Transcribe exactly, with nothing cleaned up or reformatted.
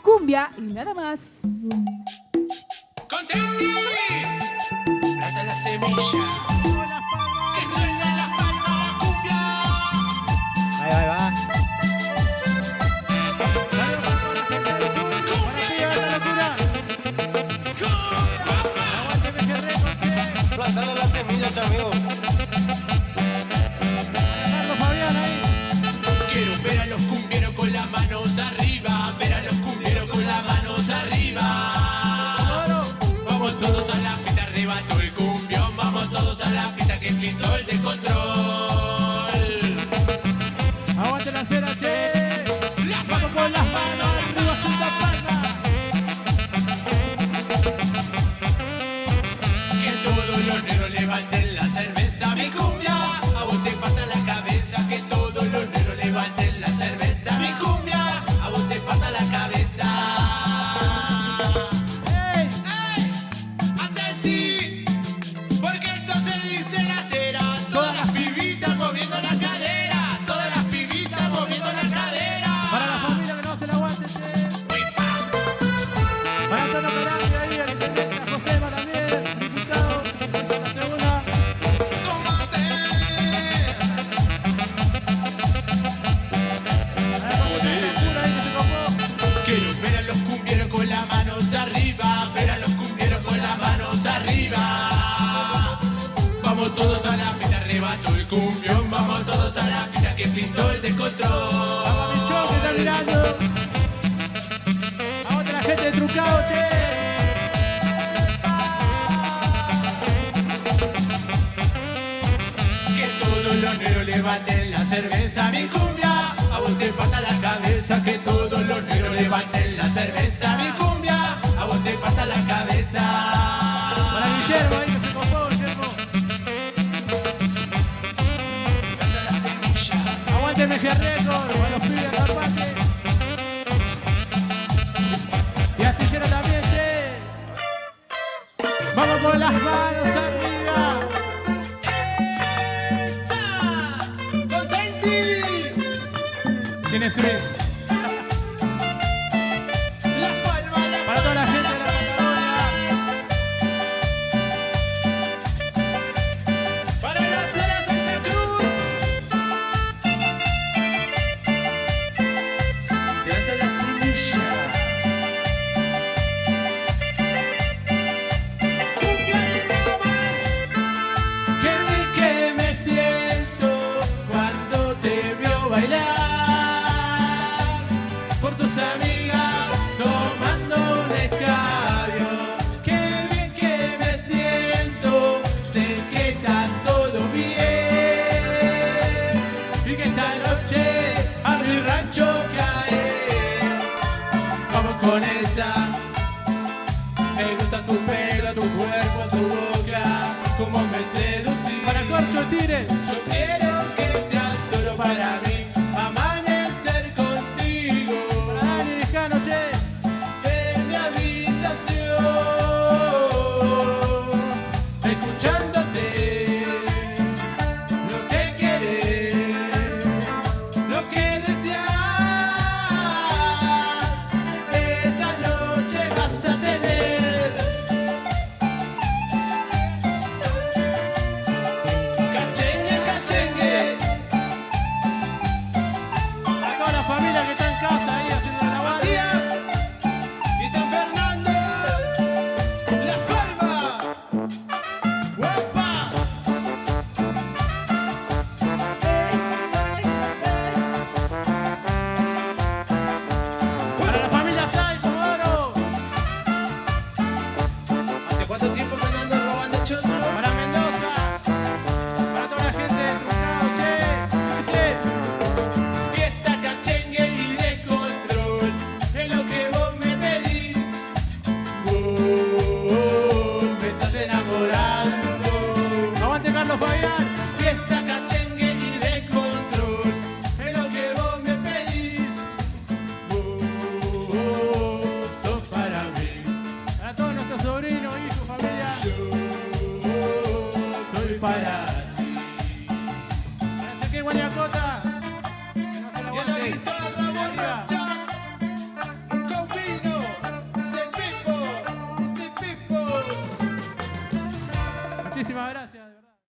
cumbia y nada más. ¡Contenti! Planta la semilla. Que suena la palma la cumbia. Ahí va, ahí va. Plantale la semilla, chamigo. Carlos Fabián ahí. Quiero ver a los cumbieros con las manos arriba. Ver a los cumbieros con las manos arriba. Vamos todos a la pista, arrebató el cumbión. Vamos todos a la pista que pintó el descontrol. Aguante la cera, che. Las manos con las manos arriba, junta palma. Que todos los negros levanten la cerveza, mi cumbia. A vos te falta la cabeza. Que todos los negros levanten la cerveza, mi cumbia. A vos te falta la cabeza. ¡Ey! ¡Ey! ¡Atenti! Porque esto se dice la cera. Todas las pibitas moviendo la cadera. Todas las pibitas moviendo la cadera. Para la familia que no se la aguante, che. ¡Uipa! Para Antonio Carante ahí, el intendente, a Josema también, el diputado. La segunda. ¡Tomate! Para la segunda ahí que se copó. Quiero ver a los cumbieros con las manos arriba, ver a los cumbieros con las manos arriba. Vamos todos a la pista, arrebató el cumbión. Vamos todos a la pista que pintó el descontrol. Vamos, Michón, que está mirando. Aguante la gente de Trucao, che. Que todos los negros levanten la cerveza, mi cumbia. A vos te falta la cabeza. Que todos los negros levanten la cerveza, mi cumbia. A vos te falta la cabeza. Para Guillermo ahí que se copó, Guillermo. Planta la semilla. Aguante M G Record, con los pibes de Carpate. Y Astillero también, che. Vamos con las manos arriba. ¡Contenti! Tiene swing. Las palmas, las Para toda la gente de la Patagonia. para la cera Santa Cruz. Planta la semilla. Cumbia y nada más. Qué bien que me siento cuando te veo bailar. Por tus amigas tomando un escabio. Qué bien que me siento, sé que está todo bien. Y que esta noche a mi rancho cae. Vamos con esa. Me gusta tu pelo, tu cuerpo, tu boca. Como me seducís. Para Corcho Tire. Yo quiero que seas solo para mí. Amanecer contigo. Para Dani Lejano, che. En mi habitación. Escuchándote. Lo que querés. Lo que deseas. Esa noche vas a tener. Cachengue, cachengue. Muchísimas gracias.